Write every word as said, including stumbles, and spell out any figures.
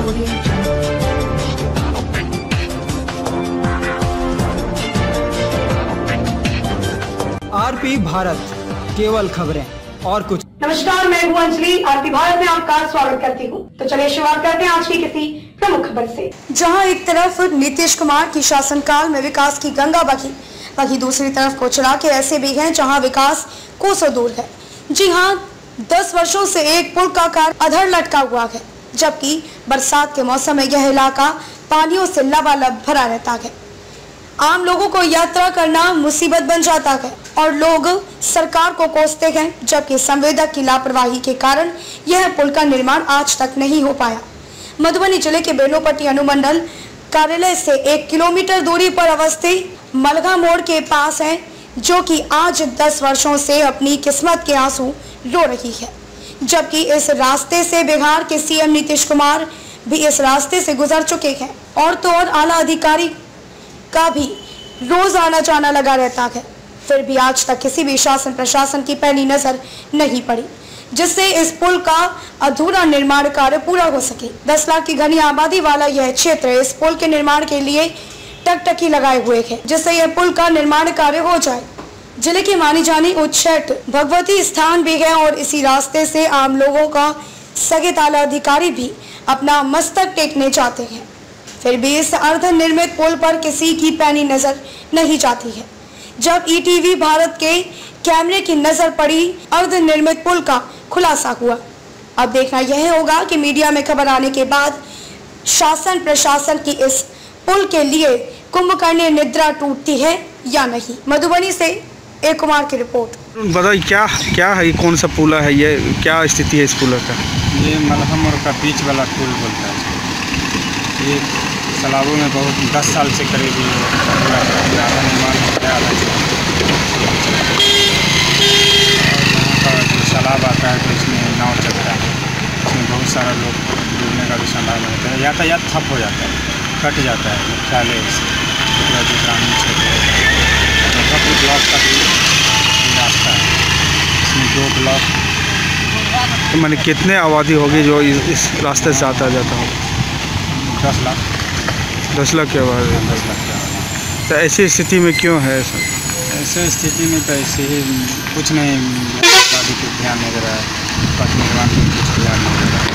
RP Bharat, केवल खबरें और कुछ। नमस्कार, मैं हूं अंजलि। आरपी भारत में आपका स्वागत करती हूं। तो चलिए शुरुआत करते हैं आज की किसी प्रमुख खबर से। जहां एक तरफ नीतीश कुमार की शासनकाल में विकास की गंगा बही, वहीं दूसरी तरफ कुछ इलाके ऐसे भी हैं जहां विकास कोसों दूर है। जी हां, दस वर्षों से एक पुल का कार्य अधर लटका हुआ है, जबकि बरसात के मौसम में यह इलाका पानियों से लबालब भरा रहता है। आम लोगों को यात्रा करना मुसीबत बन जाता है और लोग सरकार को कोसते हैं, जबकि संवेदक की लापरवाही के कारण यह पुल का निर्माण आज तक नहीं हो पाया। मधुबनी जिले के बेलोपट्टी अनुमंडल कार्यालय से एक किलोमीटर दूरी पर अवस्थित मलगा मोड़ के पास है, जो कि आज दस वर्षों से अपनी किस्मत के आंसू रो रही है। जबकि इस रास्ते से बिहार के सीएम नीतीश कुमार भी इस रास्ते से गुजर चुके हैं और तो और आला अधिकारी का भी रोज आना जाना लगा रहता है, फिर भी आज तक किसी भी शासन प्रशासन की पैनी नजर नहीं पड़ी, जिससे इस पुल का अधूरा निर्माण कार्य पूरा हो सके। दस लाख की घनी आबादी वाला यह क्षेत्र इस पुल के निर्माण के लिए टकटकी लगाए हुए है, जिससे यह पुल का निर्माण कार्य हो जाए। जिले की मानी जानी उच्चैठ भगवती स्थान भी है और इसी रास्ते से आम लोगों का सगे ताला अधिकारी भी अपना मस्तक टेकने जाते हैं, फिर भी इस अर्ध निर्मित पुल पर किसी की पैनी नजर नहीं जाती है। जब ईटीवी भारत के कैमरे की नजर पड़ी अर्ध निर्मित पुल का खुलासा हुआ। अब देखना यह होगा कि मीडिया में खबर आने के बाद शासन प्रशासन की इस पुल के लिए कुंभकर्ण निद्रा टूटती है या नहीं। मधुबनी से ए कुमार की रिपोर्ट। बताइए क्या क्या है, ये कौन सा पुल है, ये क्या स्थिति है इस पुल का? ये मलहम और का बीच वाला पुल बोलता है। ये तालाबों में बहुत दस साल से करीब निर्माण हो गया है। का जो तालाब आता है तो इसमें नाव चलता है, इसमें बहुत सारा लोग डूबने का भी संभावना होता है। यातायात ठप हो जाता है, कट जाता है मुख्यालय से पूरा जो ग्रामीण क्षेत्र है। मुजफ्फरपुर ब्लॉक का भी रास्ता है, इसमें दो ब्लॉक। तो मैंने कितने आबादी होगी जो इस, इस रास्ते से आता जाता हो? दस लाख दस लाख के आबादी। दस लाख के आबादी। तो ऐसी स्थिति में क्यों है ऐसा? ऐसे स्थिति में तो ऐसे ही कुछ नहीं, आबादी को ध्यान नहीं दे रहा है, पथ निर्माण को कुछ ध्यान नहीं दे रहा है।